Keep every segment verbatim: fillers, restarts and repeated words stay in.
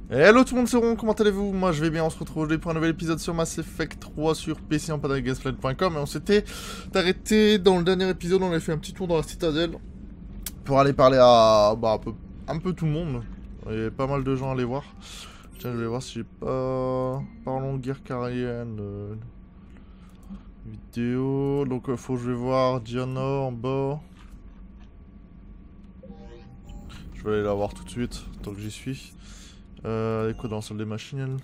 Hello tout le monde, c'est Ron, comment allez-vous? Moi je vais bien, on se retrouve aujourd'hui pour un nouvel épisode sur Mass Effect trois sur P C en padagasflight point com. Et on s'était arrêté dans le dernier épisode, on avait fait un petit tour dans la citadelle pour aller parler à bah, un, peu, un peu tout le monde. Il y avait pas mal de gens à aller voir. Tiens, je vais voir si j'ai pas... Parlons de guerre carienne. Euh... Vidéo, donc euh, faut que je vais voir Diana en bas. Je vais aller la voir tout de suite, tant que j'y suis. Euh, elle est quoi dans la salle des machines elle?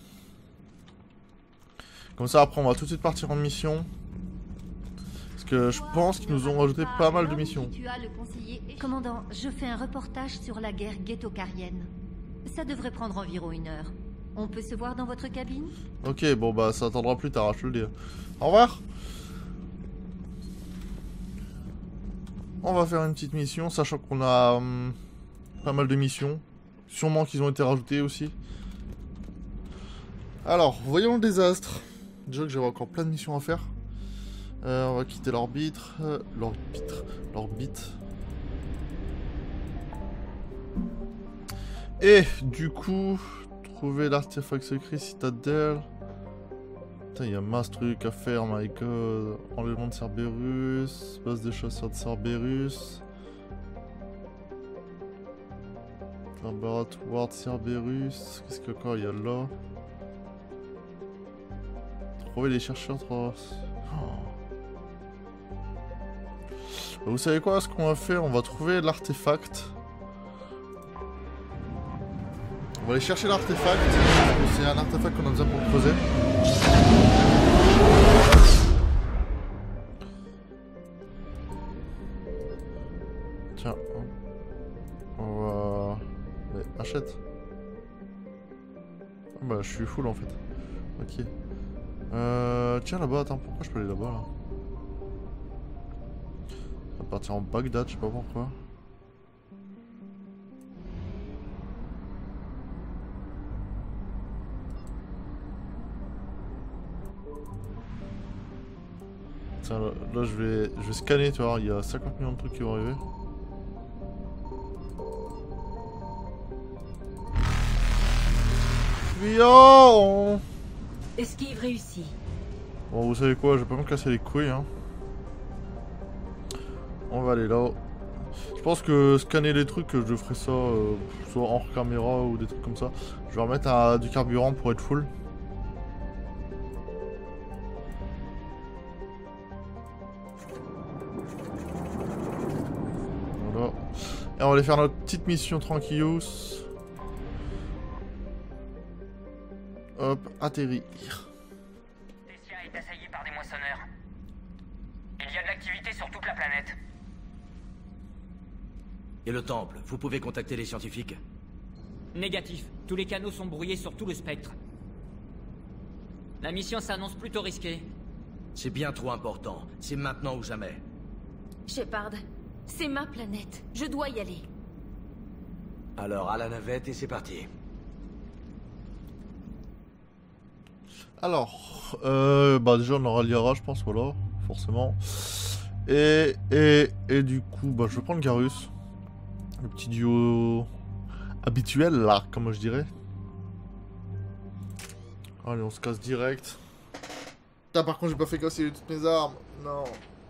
Comme ça après on va tout de suite partir en mission. Parce que je pense qu'ils nous ont rajouté pas mal de missions. Commandant, je fais un reportage sur la guerre ghetto-carienne. Ça devrait prendre environ une heure. On peut se voir dans votre cabine? Ok, bon bah ça attendra plus tard, je te le dis. Au revoir. On va faire une petite mission, sachant qu'on a hum, pas mal de missions. Sûrement qu'ils ont été rajoutés aussi. Alors, voyons le désastre. Déjà que j'avais encore plein de missions à faire. Euh, on va quitter l'orbite. Euh, l'orbite. L'orbite. Et du coup, trouver l'artefact secret citadelle. Putain, il y a masse trucs à faire, my god. Enlèvement de Cerberus. Base des chasseurs de Cerberus. Laboratoire de Cerberus. Qu'est-ce que quoi il y a là? Trouver les chercheurs. Oh. Vous savez quoi? Ce qu'on va faire, on va trouver l'artefact. On va aller chercher l'artefact. C'est un artefact qu'on a besoin pour creuser. Tiens. On va... Mais achète. Ah bah je suis full en fait. Ok. Euh... Tiens là-bas, attends, pourquoi je peux aller là-bas là? On va partir en Bagdad, je sais pas pourquoi. Tiens là, là je vais je vais scanner, tu vois, il y a cinquante millions de trucs qui vont arriver. Fuyons! Esquive réussie. Bon, vous savez quoi, je vais pas me casser les couilles, hein. On va aller là. Je pense que scanner les trucs, je ferai ça euh, soit hors caméra ou des trucs comme ça. Je vais remettre à, du carburant pour être full. Voilà. Et on va aller faire notre petite mission tranquillos. Hop, atterrir. Tessia est assaillie par des moissonneurs. Il y a de l'activité sur toute la planète. Et le temple, vous pouvez contacter les scientifiques? Négatif. Tous les canaux sont brouillés sur tout le spectre. La mission s'annonce plutôt risquée. C'est bien trop important. C'est maintenant ou jamais. Shepard, c'est ma planète. Je dois y aller. Alors à la navette et c'est parti. Alors, euh, bah déjà on aura Liara, je pense, voilà, forcément. Et, et, et du coup, bah je vais prendre Garrus. Le petit duo habituel, là, comme je dirais. Allez, on se casse direct. Putain, par contre, j'ai pas fait casser toutes mes armes. Non.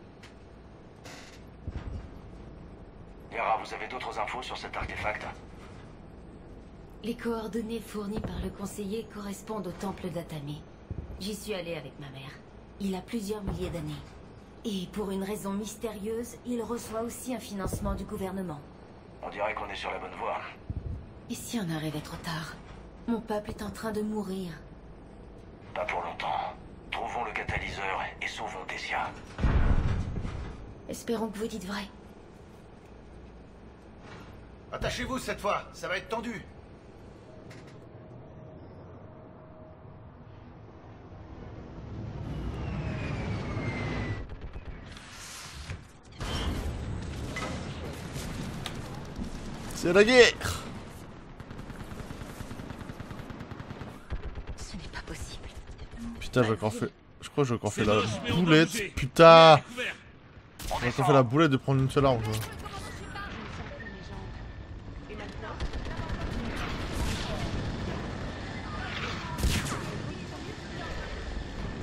Liara, vous avez d'autres infos sur cet artefact? Les coordonnées fournies par le conseiller correspondent au temple d'Atamé. J'y suis allée avec ma mère. Il a plusieurs milliers d'années. Et pour une raison mystérieuse, il reçoit aussi un financement du gouvernement. On dirait qu'on est sur la bonne voie. Et si on arrivait trop tard? Mon peuple est en train de mourir. Pas pour longtemps. Trouvons le catalyseur et sauvons Tessia. Espérons que vous dites vrai. Attachez-vous cette fois, ça va être tendu. C'est la guerre! Ce n'est pas possible. Putain, j'ai encore fait... Je crois que j'ai encore fait la boulette. Putain! J'ai encore fait la boulette de prendre une seule arme, quoi.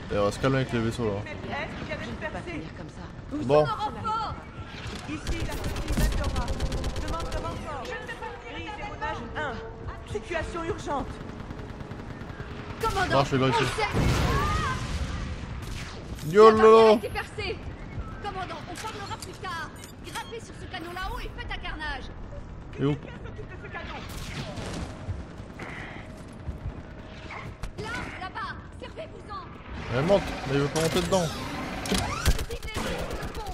Et on va se calmer avec les vaisseaux là. Je ne peux pas finir comme ça. Bon. Ici, la petite Dora. Demande de renfort. Crise démonage un. Situation urgente. Commandant, Non, je fais pas ici. La Yo barrière a lolo. été percée. Commandant, on parlera plus tard. Grimpez sur ce canot là-haut et faites un carnage. Et où? Quelqu'un s'occupe de ce canon. Là, là-bas, servez-vous-en. Elle monte, mais il veut pas monter dedans. Ciblez-les sur le pont.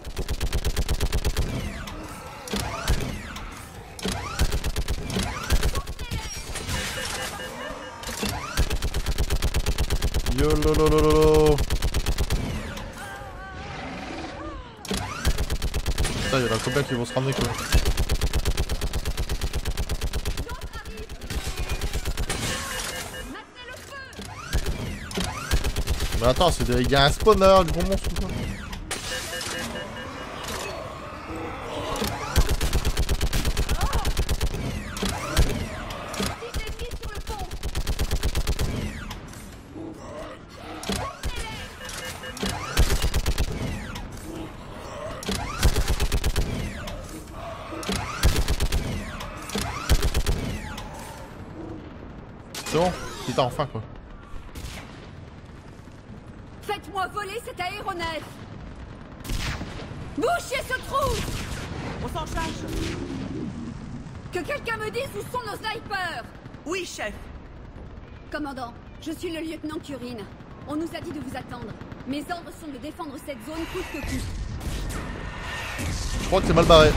Yo lolo lolo. Putain, il y a la copain qui vont se ramener quoi. Maintenez le feu. Mais attends, c'est des... il y a un spawner, le gros monstre ou quoi? Ciblez-les sur le pont. C'est bon? Putain, enfin quoi. Faites-moi voler cet aéronef. Bouchez ce trou. On s'en charge. Que quelqu'un me dise où sont nos snipers. Oui, chef. Commandant, je suis le lieutenant Curine. On nous a dit de vous attendre. Mes ordres sont de défendre cette zone coûte que coûte. Je crois que c'est mal barré.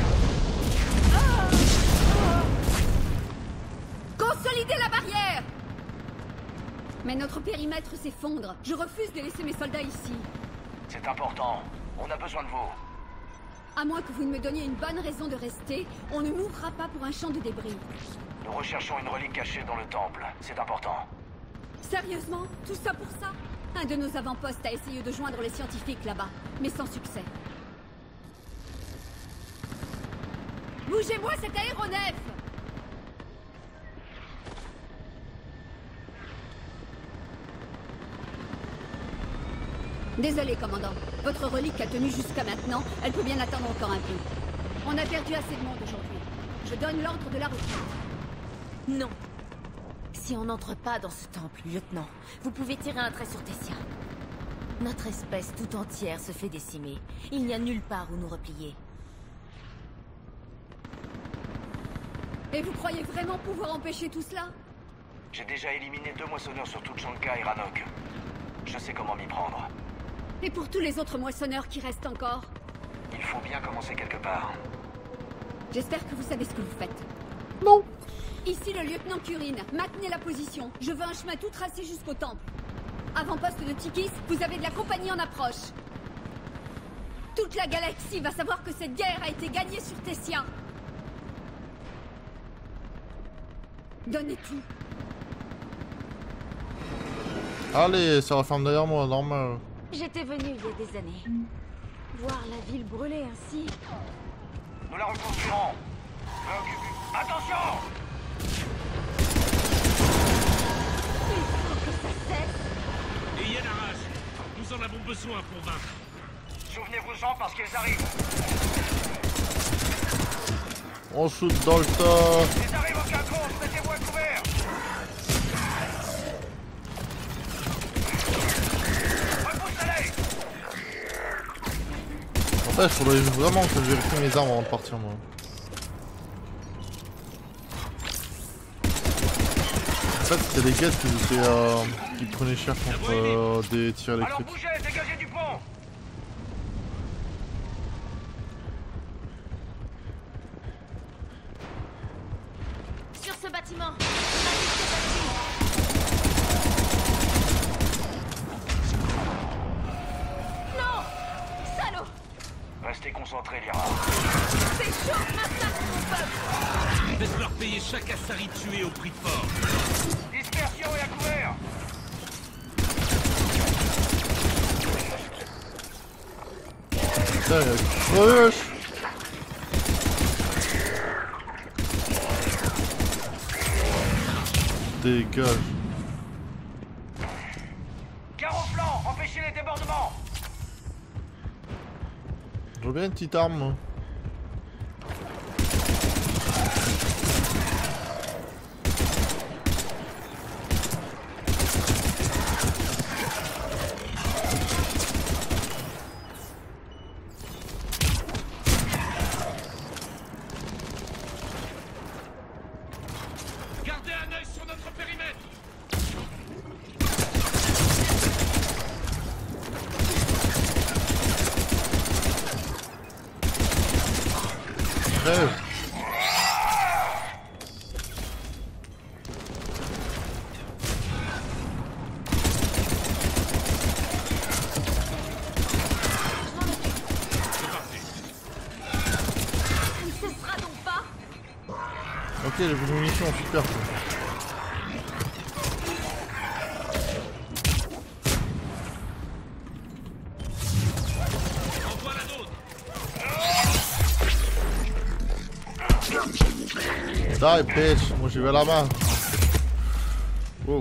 Consolidez la barrière. Mais notre périmètre s'effondre. Je refuse de laisser mes soldats ici. C'est important. On a besoin de vous. À moins que vous ne me donniez une bonne raison de rester, on ne mourra pas pour un champ de débris. Nous recherchons une relique cachée dans le temple. C'est important. Sérieusement? Tout ça pour ça? Un de nos avant-postes a essayé de joindre les scientifiques là-bas, mais sans succès. Bougez-moi cet aéronef! Désolé, commandant. Votre relique a tenu jusqu'à maintenant. Elle peut bien attendre encore un peu. On a perdu assez de monde aujourd'hui. Je donne l'ordre de la retraite. Non. Si on n'entre pas dans ce temple, lieutenant, vous pouvez tirer un trait sur Tessia. Notre espèce tout entière se fait décimer. Il n'y a nulle part où nous replier. Et vous croyez vraiment pouvoir empêcher tout cela? J'ai déjà éliminé deux moissonneurs sur Tuchanka et Ranok. Je sais comment m'y prendre. Et pour tous les autres moissonneurs qui restent encore? Il faut bien commencer quelque part. J'espère que vous savez ce que vous faites. Non. Ici le lieutenant Curine. Maintenez la position. Je veux un chemin tout tracé jusqu'au temple. Avant-poste de Tikis, vous avez de la compagnie en approche. Toute la galaxie va savoir que cette guerre a été gagnée sur Tessia. Donnez tout. Allez, ça referme derrière moi, normal. J'étais venue il y a des années. Voir la ville brûler ainsi... Nous la reconstruirons. Préoccupez- Attention! Il faut que ça cesse. Et Yanarash, nous en avons besoin pour vaincre. Souvenez-vous-en parce qu'ils arrivent. On shoot dans le tas. Ils arrivent au quinconce, mettez-vous à couvert. Repousse-les. En fait, il faudrait vraiment que je vérifie mes armes avant de partir, moi. En fait, c'était des guettes qui, étaient, euh, qui prenaient cher contre euh, des tirs Alors électriques. bougez, dégagez du pont. Sur ce bâtiment. Non! Salaud! Restez concentrés, Lyra. C'est chaud, massacre mon peuple! Laisse-leur payer chaque Assari tué au prix fort. Dispersion et à couvert. Putain, il y a wesh. Dégage. Car au flanc, empêchez empêcher les débordements. J'ai bien une petite arme, moi. Gardez un œil sur notre périmètre. Crève. Il ne cessera donc pas. Ok, j'ai plus de munitions, super. Quoi. Envoie la nôtre. Die, bitch. Moi j'y vais là-bas. Wow.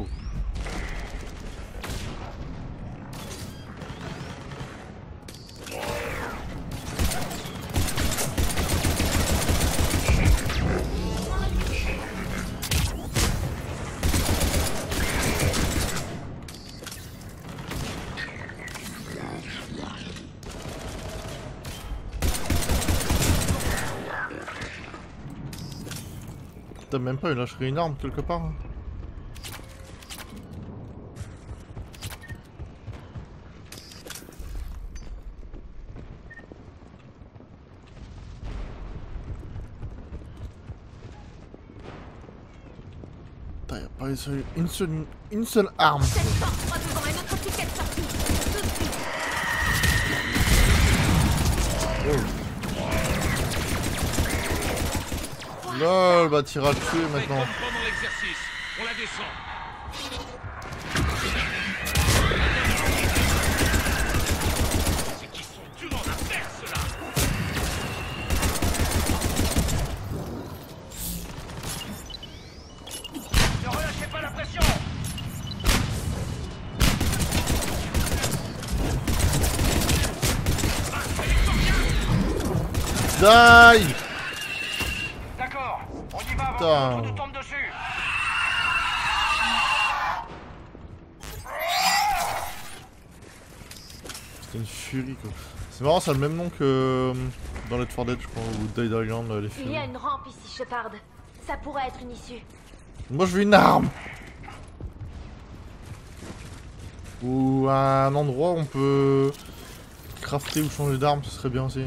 T'as même pas, il lâcherait une arme quelque part. Hein. Putain, y'a pas une seule, une seule, une seule arme. Cette porte sera devant un autre ticket de sortie. Tout de suite. Oh. Lol, bah t'iras le tuer maintenant. Pendant l'exercice, on la descend. C'est qu'ils sont durs en affaire, ceux-là. Ne relâchez pas la pression. Die. D'accord, on y va avant Putain. que l'autre nous tombe dessus. C'était une furie quoi. C'est marrant, ça a le même nom que euh, dans Left four Dead je crois, ou Dead Island, les Il furies. y a une rampe ici, Shepard. Ça pourrait être une issue. Moi je veux une arme. Ou un endroit où on peut crafter ou changer d'arme, ce serait bien aussi.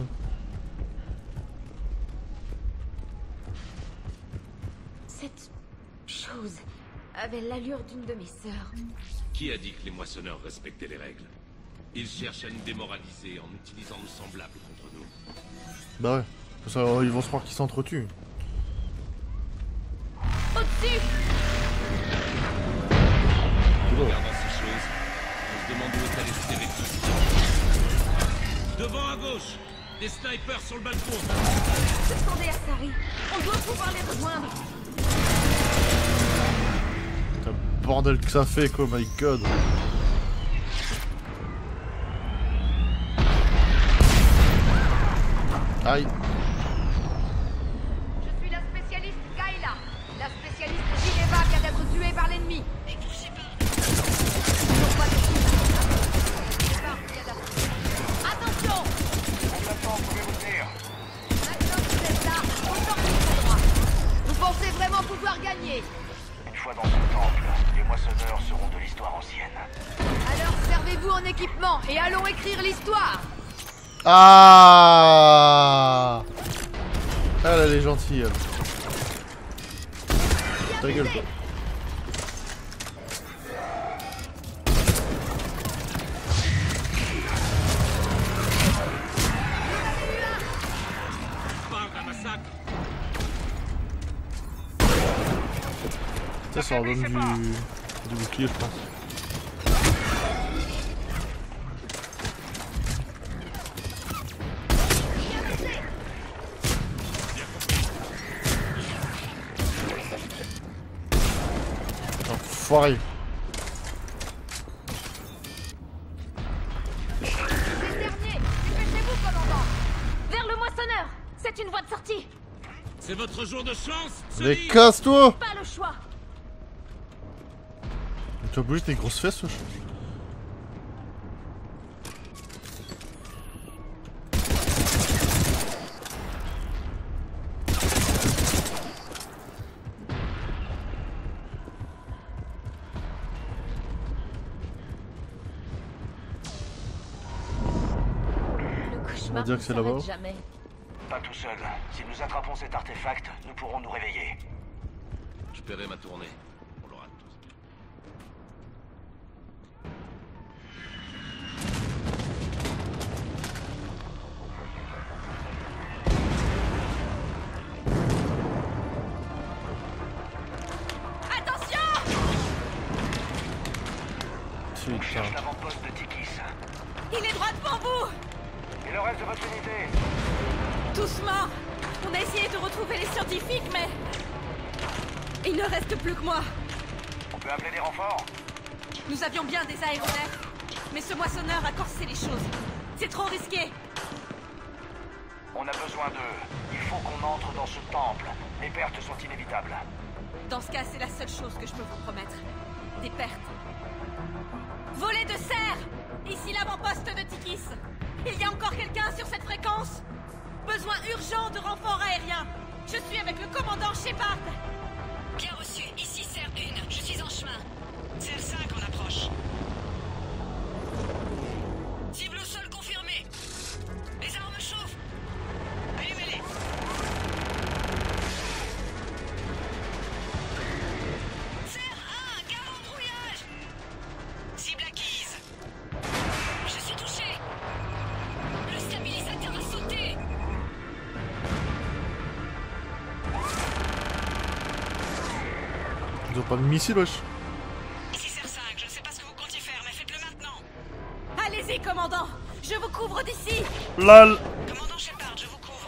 Cette chose avait l'allure d'une de mes sœurs. Qui a dit que les moissonneurs respectaient les règles? Ils cherchent à nous démoraliser en utilisant nos semblables contre nous. Bah ouais, ça, ils vont se croire qu'ils s'entretuent. Au-dessus! En regardant ces choses, on se demande où est allé ce récits. Devant à gauche, des snipers sur le balcon. Ce sont des Asari. On doit pouvoir les rejoindre. Putain, bordel que ça fait quoi, my god. Aïe. Je suis la spécialiste Kayla. La spécialiste Gineva vient d'être tuée par l'ennemi. Toujours pas de cible. Attention! Maintenant, pouvez-vous tenir? Maintenant que vous êtes là, autant que vous droit. Vous pensez vraiment pouvoir gagner? Une fois dans ce temple, les moissonneurs seront de l'histoire ancienne. Alors servez-vous en équipement et allons écrire l'histoire. Ah, elle, elle est gentille, elle. Ta gueule, toi. Parle d'un massacre. Ça, ça leur donne du, du bouclier, je pense. Enfoiré. de chance, se Mais dit. casse-toi! Pas le choix. Tu vas bouger tes grosses fesses, wesh. Le cauchemar On va dire ne que c'est là-bas. s'arrête jamais. Pas tout seul. Si nous attrapons cet artefact, nous pourrons nous réveiller. Je paierai ma tournée. On l'aura tous. Attention! On Putain. cherche l'avant-poste de Tikis. Il est droit devant vous! Et le reste de votre unité? Doucement! On a essayé de retrouver les scientifiques, mais... Il ne reste plus que moi. On peut appeler des renforts? Nous avions bien des aéronefs, mais ce moissonneur a corsé les choses. C'est trop risqué. On a besoin d'eux. Il faut qu'on entre dans ce temple. Les pertes sont inévitables. Dans ce cas, c'est la seule chose que je peux vous promettre. Des pertes. Volet de serre! Ici l'avant-poste de Tikis. Il y a encore quelqu'un sur cette fréquence? Besoin urgent de renfort aérien. Je suis avec le commandant Shepard. Bien reçu. Ici Serre un. Je suis en chemin. Serre cinq en approche. Cible au sol confirmée. Les armes chauffent. Allumez-les. Serre un. Garde en brouillage. Cible acquise. Je suis touché. Le stabilisateur a sauté. Ils ont pas de missile, wesh. Ici Serre cinq, je ne sais pas ce que vous comptiez faire, mais faites-le maintenant. Allez-y, commandant. Je vous couvre d'ici. Lol. Commandant Shepard, je vous couvre.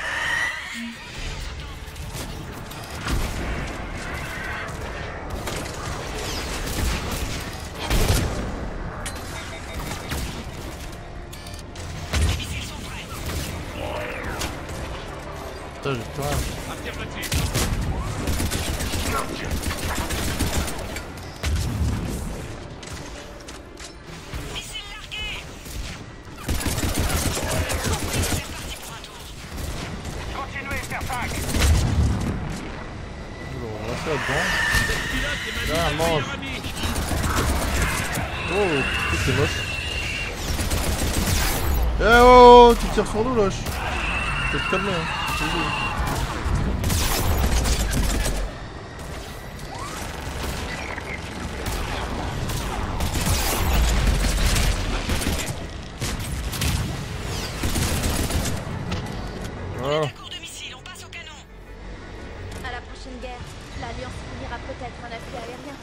Les missiles sont prêts. Putain, j'ai peur. Affirmatif. Missiles largués. Continuez, Serre cinq. Oula, on va rester là-dedans. Cette pilote est ma Ah, meilleure mange. amie. Oh, putain, c'est moche. Eh oh, tu tires sur nous, wesh. Faut te calmer, hein. Désolé. Voilà. Cours de missiles, on passe au canon. À la prochaine guerre, l'Alliance fournira peut-être un appui aérien.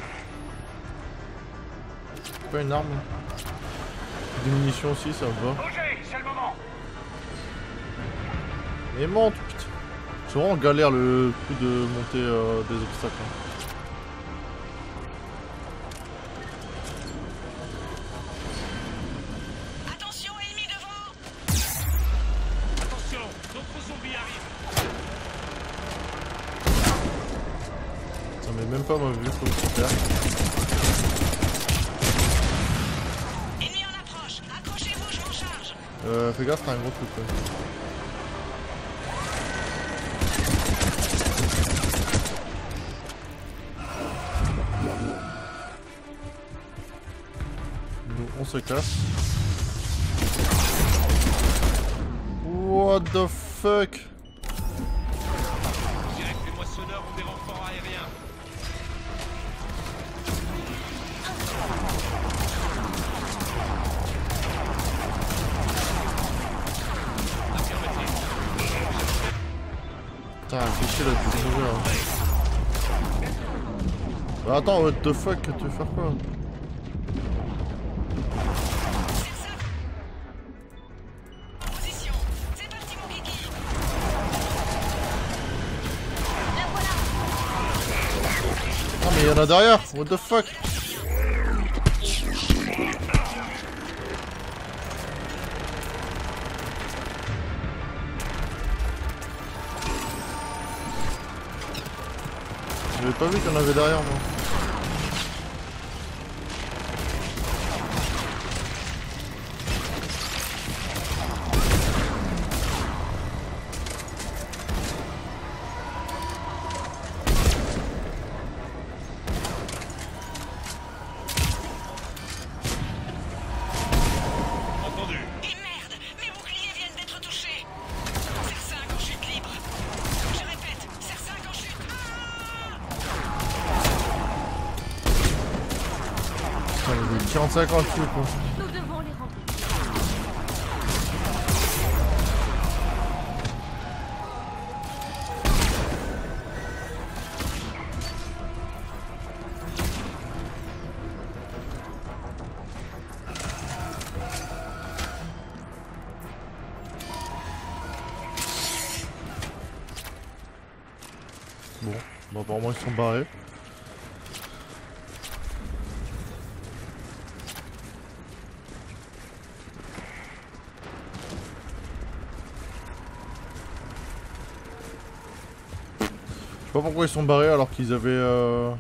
C'est pas une arme. Des munitions aussi, ça va. Bougez, c'est le moment. Mais monte, putain. C'est vraiment galère le coup de monter euh, des obstacles. hein. Attention, ennemi devant. Attention, d'autres zombies arrivent. Ça m'est même pas ma vue, faut le faire. Ennemi en approche. Accrochez-vous, je m'en charge. Euh, fais gaffe, t'as un gros truc. Ouais. Nous, on se casse. What the fuck? Je dirais que les moissonneurs ont des renforts aériens. Affirmatif. Putain, fais chier là, tu es mauvais là. Bah attends, what the fuck, tu veux faire quoi? Position. C'est parti, mon kiki. Ah mais y'en a derrière, what the fuck? J'avais pas vu qu'il y en avait derrière moi. quarante-cinq ans dessus quoi. Nous devons les remplir. Bon, bah apparemment ils sont barrés. Je sais pas pourquoi ils sont barrés alors qu'ils avaient euh...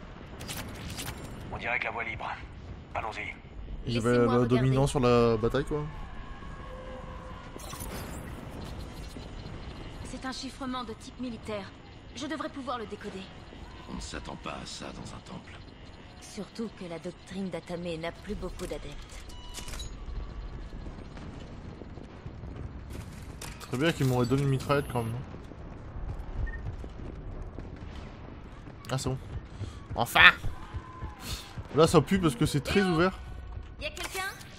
On dirait que la voie est libre. Allons-y. Ils avaient le dominant sur la bataille quoi. C'est un chiffrement de type militaire. Je devrais pouvoir le décoder. On ne s'attend pas à ça dans un temple. Surtout que la doctrine d'Atamé n'a plus beaucoup d'adeptes. Très bien qu'ils m'auraient donné une mitraillette quand même. Ah c'est bon. Enfin. Là ça pue parce que c'est très ouvert. Y'a quelqu'un?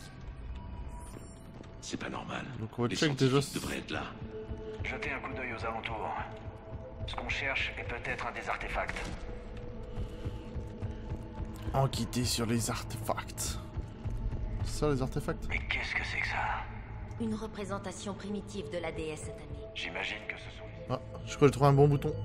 C'est pas normal. Donc on va Les check déjà. scientifiques devraient être là. Jetez un coup d'œil aux alentours. Ce qu'on cherche est peut-être un des artefacts. Enquêter sur les artefacts. C'est ça les artefacts? Mais qu'est-ce que c'est que ça? Une représentation primitive de la déesse Atamé. J'imagine que ce sont... Ah, je crois que j'ai trouvé un bon bouton.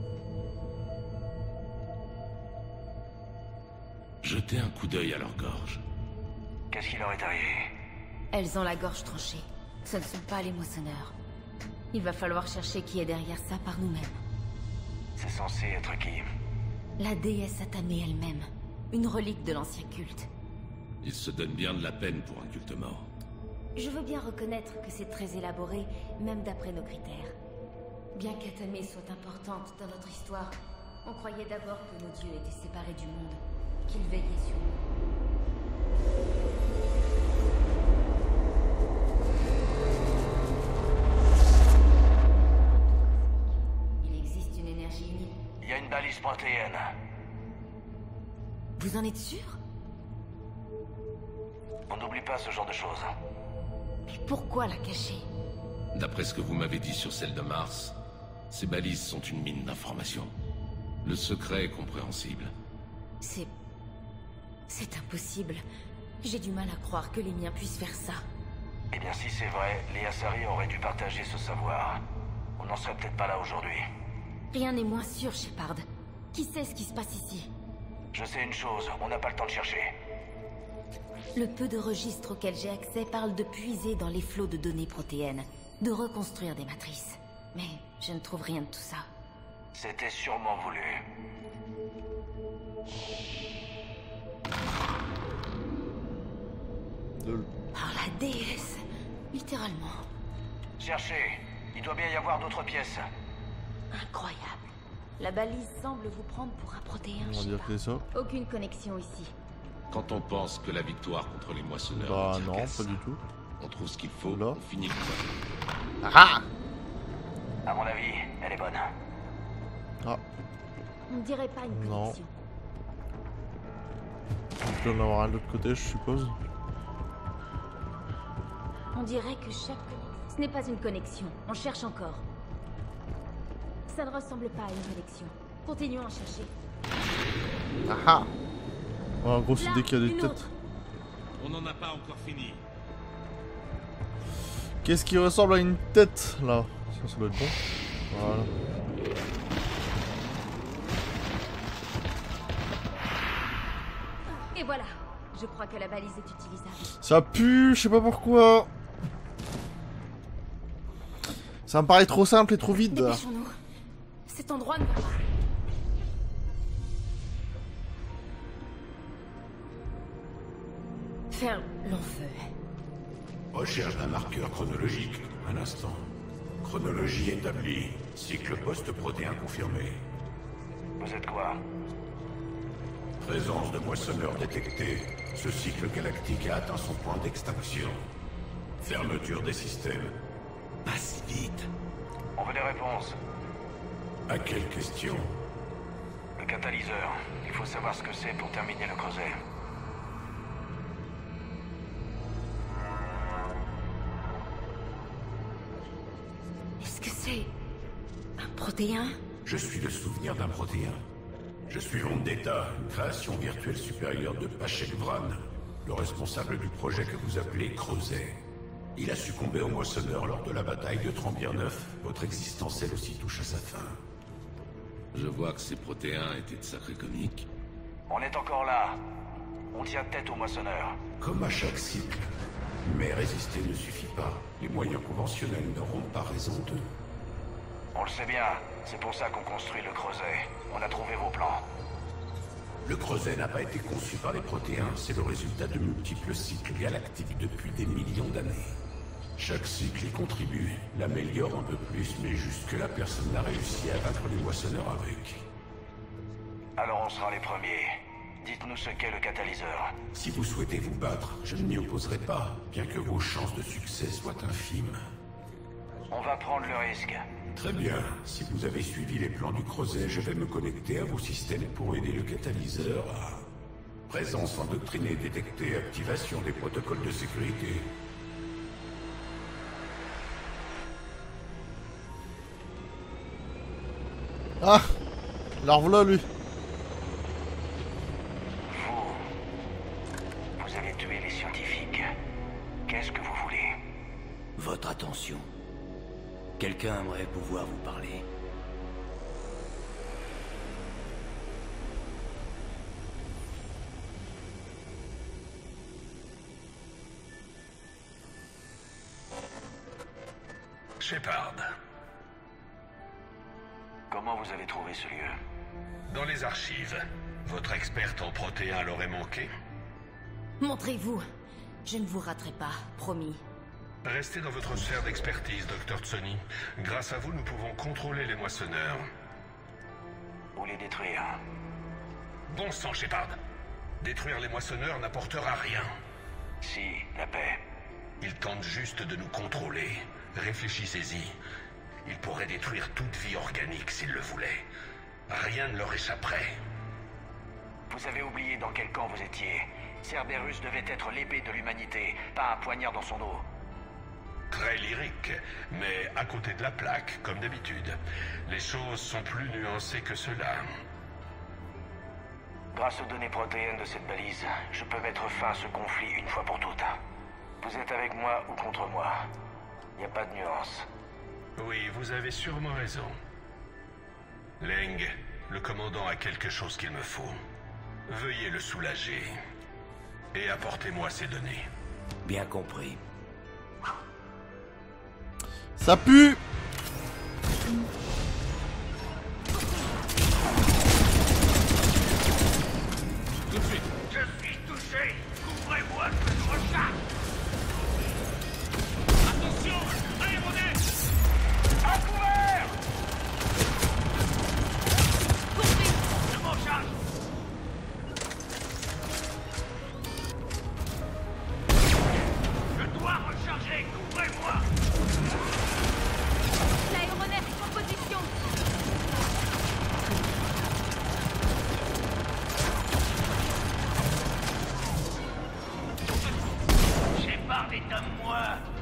Jetez un coup d'œil à leur gorge. Qu'est-ce qui leur est arrivé? Elles ont la gorge tranchée. Ce ne sont pas les moissonneurs. Il va falloir chercher qui est derrière ça par nous-mêmes. C'est censé être qui? La déesse Atamé elle-même. Une relique de l'ancien culte. Ils se donnent bien de la peine pour un culte mort. Je veux bien reconnaître que c'est très élaboré, même d'après nos critères. Bien qu'Atamé soit importante dans notre histoire, on croyait d'abord que nos dieux étaient séparés du monde, qu'ils veillaient sur nous. Il existe une énergie unique. Il y a une balise protéenne. Vous en êtes sûr? On n'oublie pas ce genre de choses. Mais pourquoi la cacher? D'après ce que vous m'avez dit sur celle de Mars, ces balises sont une mine d'informations. Le secret est compréhensible. C'est... C'est impossible. J'ai du mal à croire que les miens puissent faire ça. Eh bien si c'est vrai, les Asari auraient dû partager ce savoir. On n'en serait peut-être pas là aujourd'hui. Rien n'est moins sûr, Shepard. Qui sait ce qui se passe ici? Je sais une chose, on n'a pas le temps de chercher. Le peu de registres auxquels j'ai accès parle de puiser dans les flots de données protéennes, de reconstruire des matrices. Mais je ne trouve rien de tout ça. C'était sûrement voulu. De... Par la déesse, littéralement. Cherchez, il doit bien y avoir d'autres pièces. Incroyable. La balise semble vous prendre pour un protéin. On va dire que c'est ça. Aucune connexion ici. Quand on pense que la victoire contre les moissonneurs... Bah tire non, qu'à ça, pas du tout. On trouve ce qu'il faut, Là. on finit le combat. Ah À mon avis, elle est bonne. Ah, On ne dirait pas une Non. connexion. il doit y en avoir un de l'autre côté, je suppose. On dirait que chaque... Ce n'est pas une connexion. On cherche encore. Ça ne ressemble pas à une connexion. Continuons à chercher. Ah ah ouais, en gros, c'est Là, dès qu'il y a des une têtes. autre. On n'en a pas encore fini. Qu'est-ce qui ressemble à une tête, là? Ça, ça doit être bon. Voilà. Et voilà. Je crois que la balise est utilisable. Ça pue, je sais pas pourquoi. Ça me paraît trop simple et trop vide. Dépêchons-nous. Cet endroit ne va pas. faire long feu. Recherche d'un marqueur chronologique. Un instant. Chronologie établie. Cycle post-protéin confirmé. Vous êtes quoi? Présence de moissonneurs détectée. Ce cycle galactique a atteint son point d'extinction. Fermeture des systèmes. Pas si vite. On veut des réponses. À quelle question? Le catalyseur. Il faut savoir ce que c'est pour terminer le creuset. Est-ce que c'est... un protéin? Je suis le souvenir d'un protéin. Je suis Vendetta, une création virtuelle supérieure de Pachek Vran, le responsable du projet que vous appelez Creuset. Il a succombé au moissonneur lors de la bataille de Trembière neuf. Votre existence, elle aussi, touche à sa fin. Je vois que ces protéins étaient de sacrés comiques. On est encore là. On tient tête au moissonneur. Comme à chaque cycle. Mais résister ne suffit pas. Les moyens conventionnels n'auront pas raison d'eux. On le sait bien. C'est pour ça qu'on construit le creuset. On a trouvé vos plans. Le creuset n'a pas été conçu par les protéins. C'est le résultat de multiples cycles galactiques depuis des millions d'années. Chaque cycle y contribue, l'améliore un peu plus, mais jusque-là, personne n'a réussi à vaincre les moissonneurs avec. Alors on sera les premiers. Dites-nous ce qu'est le catalyseur. Si vous souhaitez vous battre, je ne m'y opposerai pas, bien que vos chances de succès soient infimes. On va prendre le risque. Très bien. Si vous avez suivi les plans du creuset, je vais me connecter à vos systèmes pour aider le catalyseur à... Présence endoctrinée détectée, activation des protocoles de sécurité. Ah, alors voilà lui. Vous... Vous avez tué les scientifiques. Qu'est-ce que vous voulez? Votre attention. Quelqu'un aimerait pouvoir vous parler. Shepard. Comment vous avez trouvé ce lieu? Dans les archives. Votre experte en protéins l'aurait manqué. Montrez-vous. Je ne vous raterai pas, promis. Restez dans votre sphère d'expertise, docteur Tsoni. Grâce à vous, nous pouvons contrôler les moissonneurs. Ou les détruire. Bon sang, Shepard. Détruire les moissonneurs n'apportera rien. Si, la paix. Ils tentent juste de nous contrôler. Réfléchissez-y. Ils pourraient détruire toute vie organique s'ils le voulaient. Rien ne leur échapperait. Vous avez oublié dans quel camp vous étiez. Cerberus devait être l'épée de l'humanité, pas un poignard dans son dos. Très lyrique, mais à côté de la plaque, comme d'habitude. Les choses sont plus nuancées que cela. Grâce aux données protéines de cette balise, je peux mettre fin à ce conflit une fois pour toutes. Vous êtes avec moi ou contre moi. Il n'y a pas de nuance. Oui, vous avez sûrement raison. Leng, le commandant a quelque chose qu'il me faut. Veuillez le soulager. Et apportez-moi ces données. Bien compris. Ça pue! Tout de suite. Je suis touché! Couvrez-moi que je recharge! Attention! Aéronef! À couvert! Compris. Je m'en charge! Je dois recharger! Couvrez-moi! L'aéronef est en position. Shepard est à moi!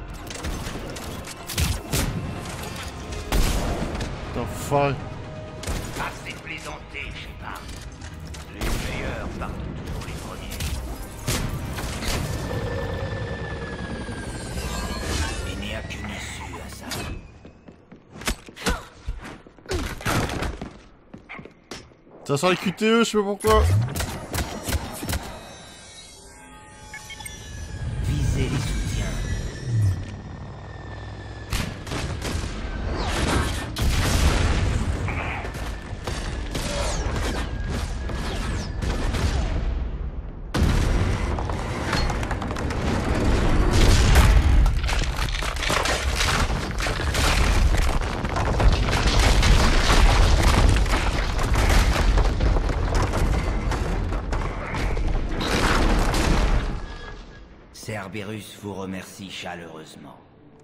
The fuck? Assez plaisanté, Shepard. Les meilleurs partent toujours les premiers. Il n'y a qu'une issue à ça. Ça sent les Q T E, je sais pas pourquoi. Visez les soutiens. Cerberus vous remercie chaleureusement.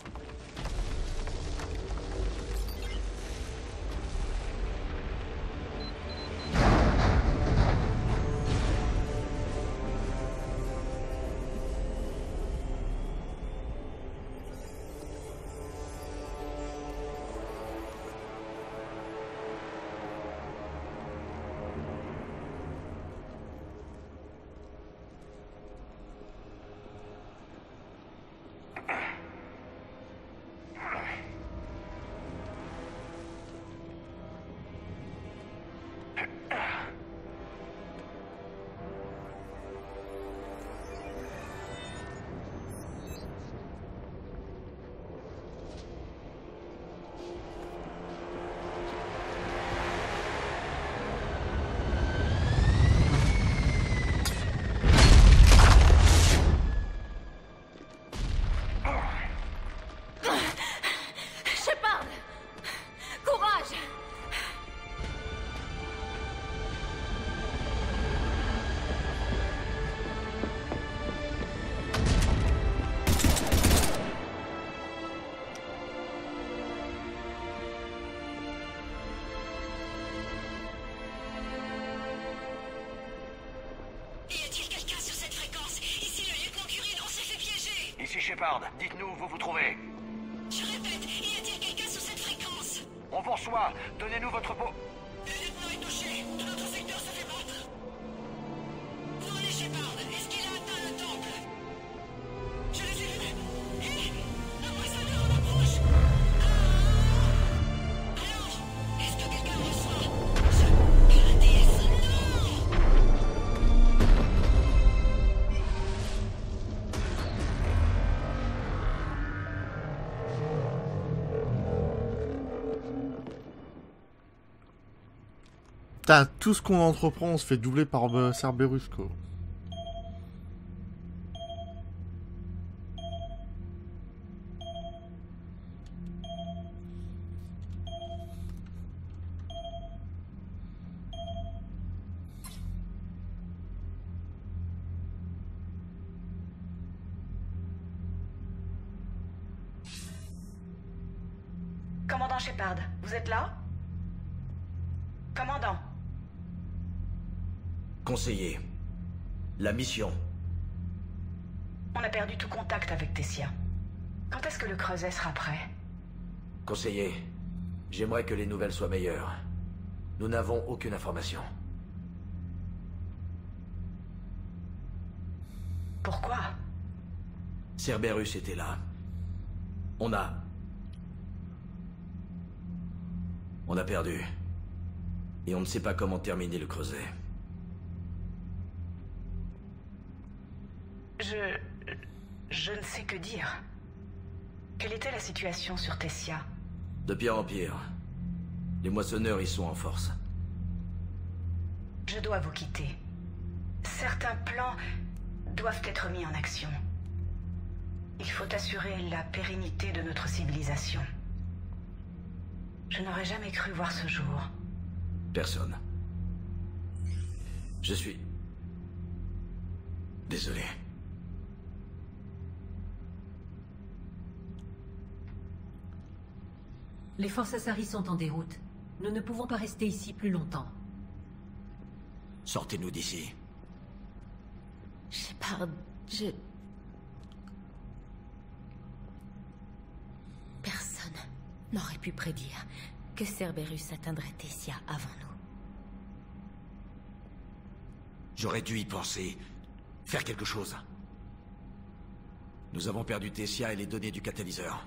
Shepard, dites-nous où vous vous trouvez. Je répète, y a-t-il quelqu'un sur cette fréquence? On vous reçoit. Donnez-nous votre peau. Le lieutenant est touché. Tout notre secteur se fait battre. Où en est Shepard? Est-ce qu'il a atteint le temple? Je les ai vus. Hé, un moissonneur en approche. Ah. Alors, est-ce que quelqu'un reçoit? Je... La déesse, non. Putain, tout ce qu'on entreprend, on se fait doubler par euh, Cerberus, quoi. Commandant Shepard, vous êtes là? Commandant. Conseiller, la mission. On a perdu tout contact avec Tessia. Quand est-ce que le creuset sera prêt? Conseiller, j'aimerais que les nouvelles soient meilleures. Nous n'avons aucune information. Pourquoi? Cerberus était là. On a... On a perdu. Et on ne sait pas comment terminer le creuset. Je... Je ne sais que dire. Quelle était la situation sur Tessia? De pire en pire. Les moissonneurs y sont en force. Je dois vous quitter. Certains plans doivent être mis en action. Il faut assurer la pérennité de notre civilisation. Je n'aurais jamais cru voir ce jour. Personne. Je suis... désolé. Les forces Asari sont en déroute. Nous ne pouvons pas rester ici plus longtemps. Sortez-nous d'ici. Shepard, je... Personne n'aurait pu prédire que Cerberus atteindrait Tessia avant nous. J'aurais dû y penser. Faire quelque chose. Nous avons perdu Tessia et les données du catalyseur.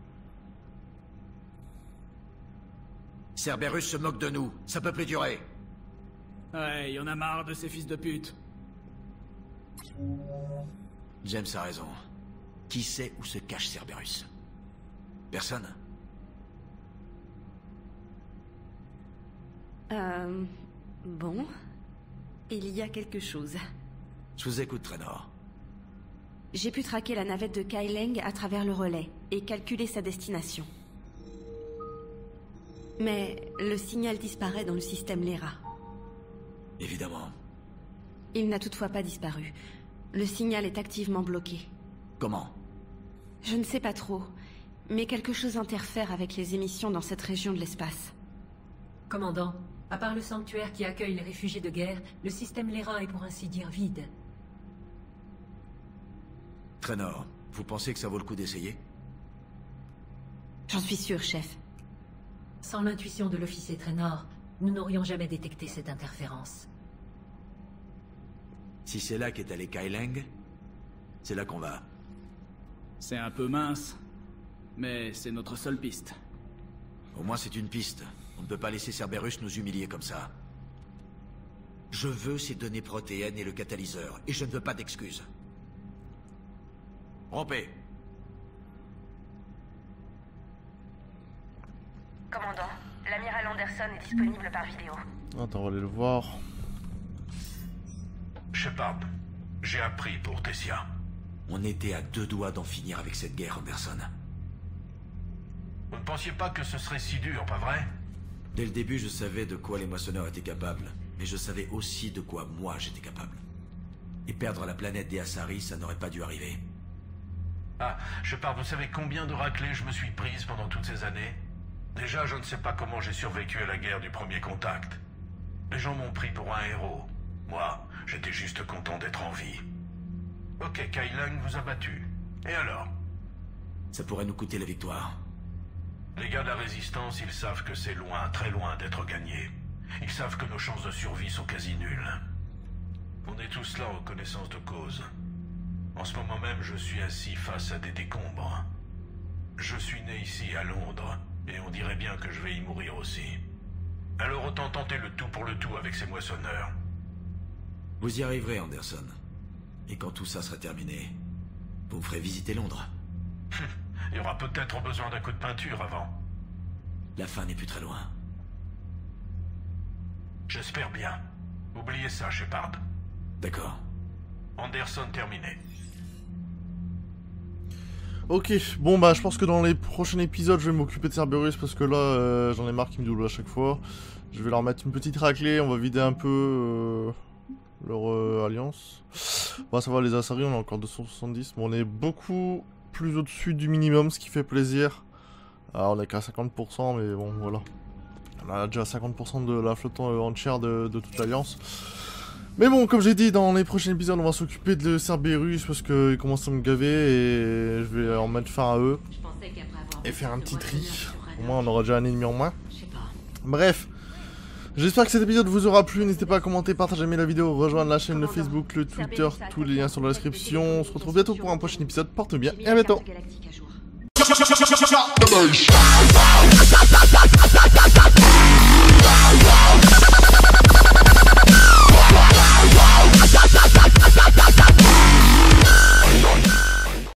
Cerberus se moque de nous. Ça peut plus durer. Ouais, y en a marre de ces fils de pute. James a raison. Qui sait où se cache Cerberus? Personne? Euh... Bon... Il y a quelque chose. Je vous écoute, Traynor. J'ai pu traquer la navette de Kai Leng à travers le relais et calculer sa destination. Mais le signal disparaît dans le système Lera. Évidemment. Il n'a toutefois pas disparu. Le signal est activement bloqué. Comment? Je ne sais pas trop, mais quelque chose interfère avec les émissions dans cette région de l'espace. Commandant, à part le sanctuaire qui accueille les réfugiés de guerre, le système Lera est pour ainsi dire vide. Traynor, vous pensez que ça vaut le coup d'essayer? J'en suis sûr, chef. Sans l'intuition de l'officier Traynor, nous n'aurions jamais détecté cette interférence. Si c'est là qu'est allé Kaileng, c'est là qu'on va. C'est un peu mince, mais c'est notre seule piste. Au moins c'est une piste. On ne peut pas laisser Cerberus nous humilier comme ça. Je veux ces données protéennes et le catalyseur, et je ne veux pas d'excuses. Rompez. Commandant, l'amiral Anderson est disponible par vidéo. Attends, on va aller le voir. Shepard, j'ai appris pour Tessia. On était à deux doigts d'en finir avec cette guerre, Anderson. Vous ne pensiez pas que ce serait si dur, pas vrai? Dès le début, je savais de quoi les moissonneurs étaient capables, mais je savais aussi de quoi moi j'étais capable. Et perdre la planète des Asari, ça n'aurait pas dû arriver. Ah, Shepard, vous savez combien de raclées je me suis prise pendant toutes ces années? Déjà, je ne sais pas comment j'ai survécu à la guerre du premier contact. Les gens m'ont pris pour un héros. Moi, j'étais juste content d'être en vie. Ok, Kaileng vous a battu. Et alors? Ça pourrait nous coûter la victoire. Les gars de la Résistance, ils savent que c'est loin, très loin d'être gagné. Ils savent que nos chances de survie sont quasi nulles. On est tous là en connaissance de cause. En ce moment même, je suis assis face à des décombres. Je suis né ici, à Londres, et on dirait bien que je vais y mourir aussi. Alors autant tenter le tout pour le tout avec ces moissonneurs. Vous y arriverez, Anderson. Et quand tout ça sera terminé, vous me ferez visiter Londres. Il y aura peut-être besoin d'un coup de peinture avant. La fin n'est plus très loin. J'espère bien. Oubliez ça, Shepard. D'accord. Anderson terminé. Ok, bon bah je pense que dans les prochains épisodes je vais m'occuper de Cerberus parce que là euh, j'en ai marre qu'ils me doublent à chaque fois. Je vais leur mettre une petite raclée, on va vider un peu euh, leur euh, alliance. Bon ça va, les Asari on a encore deux cent soixante-dix, bon on est beaucoup plus au-dessus du minimum, ce qui fait plaisir. Alors on est qu'à cinquante pour cent mais bon voilà. On a déjà cinquante pour cent de la flotte entière de, de toute l'alliance. Mais bon, comme j'ai dit, dans les prochains épisodes, on va s'occuper de Cerberus parce qu'ils commencent à me gaver et je vais en mettre fin à eux. Et faire un petit tri. Au moins, on aura déjà un ennemi en moins. Bref. J'espère que cet épisode vous aura plu. N'hésitez pas à commenter, partager, aimer la vidéo, rejoindre la chaîne, le Facebook, le Twitter, tous les liens sont dans la description. On se retrouve bientôt pour un prochain épisode. Porte bien et à bientôt. Bye.